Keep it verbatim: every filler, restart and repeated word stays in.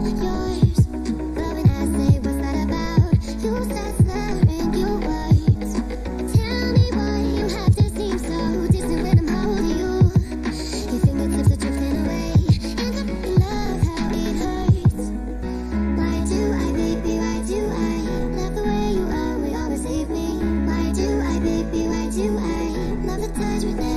yours. But when I say what's that about, you start slurring your words. Tell me why you have to seem so distant when I'm holding you. Your fingertips are drifting away, and I fucking love how it hurts. Why do I, baby, why do I love the way you are, will always leave me? Why do I, baby, why do I love the touch with